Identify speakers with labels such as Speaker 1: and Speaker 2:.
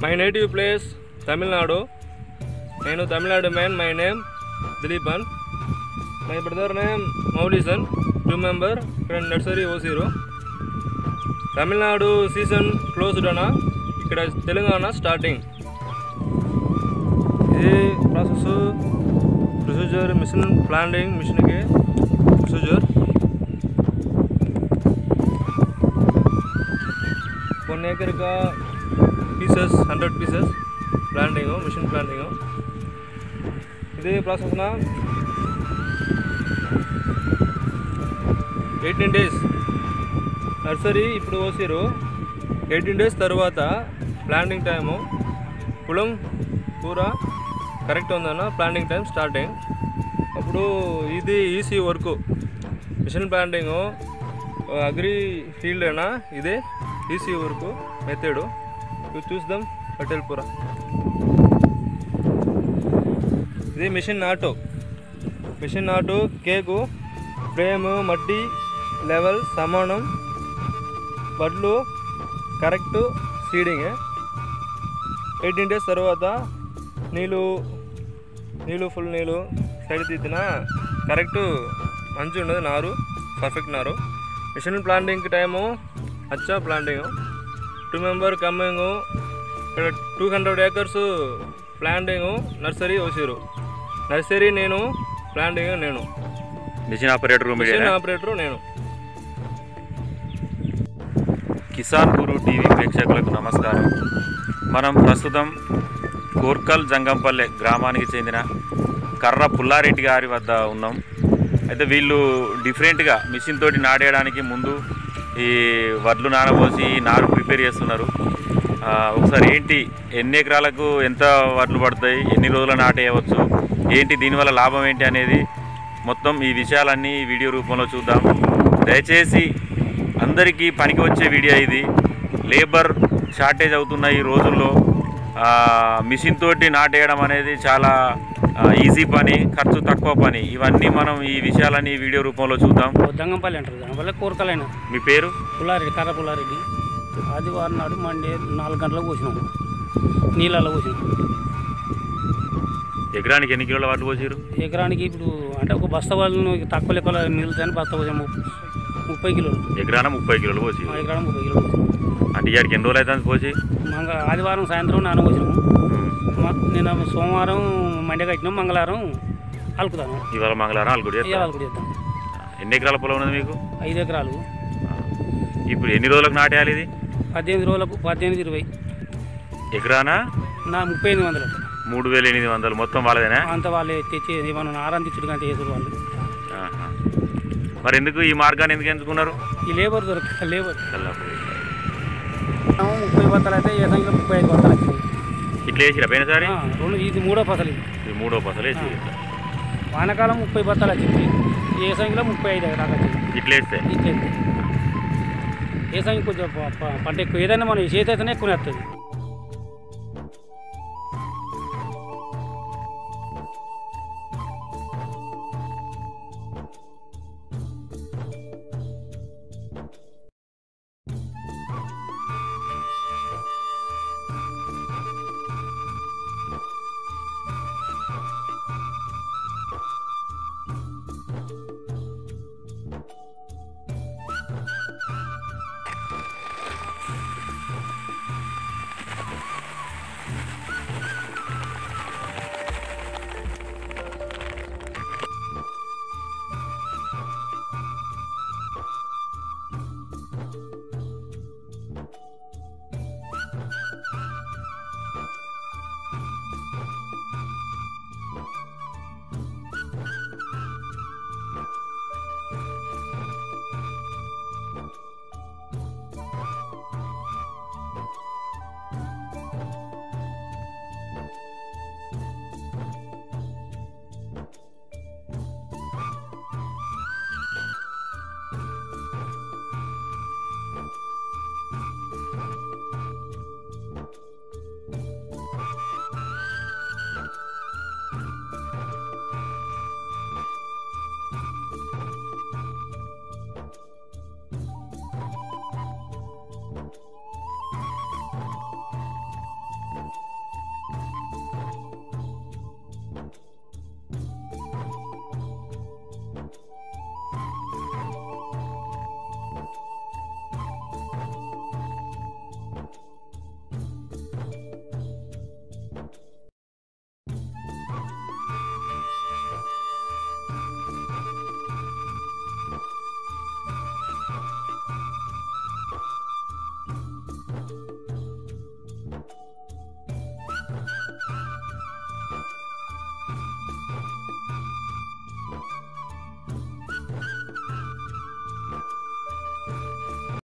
Speaker 1: My native place Tamil Nadu. Nenu Tamil Nadu man. My name Dileepan. My brother name Maulisan. 2 member friend nursery 00. Tamil Nadu season closed ana. Ikkada Telangana starting. This process procedure mission planning mission ke procedure. 1 acre का pieces 100 pieces planting हो machine planting हो इधे process ना 18 days nursery ఇప్పుడు ఓసిరు 18 days తర్వాత planting time పొలం పూరా correct ఉందన్న planting time starting అప్పుడు ఇది easy work machine planting agri field అయినా ఇదే ఈసీ వర్క్ మెథడ్ యూ చూద్దాం పటేల్పురా ఇది మిషన్ నాటు కేకు ఫ్రేమ్ మట్టి లెవెల్ సమానం వడ్లు కరెక్ట్ సీడింగ్ 18 days తర్వాత నీళ్ళు ఫుల్ నీళ్ళు సైడ్ తీసిన కరెక్ట్ మంచి ఉండదు నారు పర్ఫెక్ట్ నారు మిషన్ ప్లాంటింగ్ టైము अच्छा planting 2 member coming 200 acres planting nursery ओसिरू नर्सरी नेनु प्लांटिंग नेनु
Speaker 2: मिशन ऑपरेटर
Speaker 1: नेनु
Speaker 2: किसान गुरु टीवी प्रेक्षकुలకు నమస్కారం మనం ప్రస్తుతం కోర్కల్ జంగంపల్లె గ్రామానికి చెందిన కర్ర పుల్లారెడ్డి గారి వద్ద ఉన్నాం అయితే వీళ్ళు డిఫరెంట్ గా మిషన్ తోటి నాటేయడానికి ముందు ఈ వడ్లు నానబోసి నారు ప్రిపేర్ చేస్తున్నారు ఒకసారి ఏంటి ఎన్ని ఎకరాలకు ఎంత వడ్లు పడతాయి ఎన్ని రోజులు నాటేయవచ్చు ఏంటి దీనివల్ల లాభం ఏంటి అనేది మొత్తం ఈ విషయాలన్నీ వీడియో రూపంలో చూద్దాం దయచేసి అందరికీ పనికి వచ్చే వీడియో ఇది లేబర్ షార్టేజ్ అవుతున్న ఈ రోజుల్లో మిషన్ తోటి నాటేయడం అనేది చాలా ఈజీ పని ఖర్చు తక్కువ పని ఇవన్నీ మనం ఈ విషయాలన్నీ వీడియో రూపంలో చూద్దాం
Speaker 3: జంగంపల్లి అంటారు జంగంపల్లి కోరకలైనా
Speaker 2: మీ పేరు
Speaker 3: పుల్లారెడ్డి కర్ర పుల్లారెడ్డి ఆదివారం నాడు మండే 4 గంటలకు పోసినాం నీళ్ళలో పోసినాం
Speaker 2: ఎకరానికి ఎన్ని కిలోల వడ్లు పోసారు
Speaker 3: ఎకరానికి ఇప్పుడు అంటే ఒక బస్తా వాళ్ళు తక్కువ లెక్కలో మిగులుతాయని బస్తా పోసాము 30 కిలోలు
Speaker 2: ఎకరాన 30 కిలోలు పోసి
Speaker 3: ఎకరాన 30 కిలోలు పోసాం
Speaker 2: అంటే ఇక్కడికి ఎన్ని రోజులు అవుతుంది పోసి
Speaker 3: ఆదివారం సాయంత్రం నానబోసినాము నేను సోమవారం మండే కట్టినాం మంగళవారం అలుకుతాను
Speaker 2: ఇవాళ మంగళవారం అలుకుడు
Speaker 3: చేద్దాం
Speaker 2: ఎన్ని ఎకరాల పొలం ఉన్నది మీకు
Speaker 3: 5 ఎకరాలు
Speaker 2: ఇప్పుడు ఎన్ని రోజులకు నాటేయాలి ఇది
Speaker 3: 18 రోజులకు 18-20
Speaker 2: ఎకరానా
Speaker 3: నా 3500
Speaker 2: 3800 మొత్తం వాళ్ళదేనా
Speaker 3: అంత వాళ్ళే తెచ్చి మనం ఆరాం తెచ్చుడు అంటే చేసారు వాళ్ళు
Speaker 2: మరి ఎందుకు ఈ మార్గాన్ని ఎందుకు ఎంచుకున్నారు
Speaker 3: ఈ లేబర్ దొరక లేబర్ 30 బత్తాలు అయితే ఏ సంఖ్యలో 35 బత్తాలు వచ్చింది
Speaker 2: ఇట్లా వేసిరా పోయినసారి
Speaker 3: ఇది 3వ ఫసలు
Speaker 2: ఇది 3వ ఫసలు వేసి
Speaker 3: వానకాలం 30 బత్తాలు వచ్చింది ఏ సంఖ్యలో 35 దాకా వచ్చింది
Speaker 2: ఇట్లా వేస్తే
Speaker 3: ఏ సంఖ్య కొంచెం పంట ఎక్కువ ఏదైనా మనం చేతి అయితేనే ఎక్కువ వస్తుంది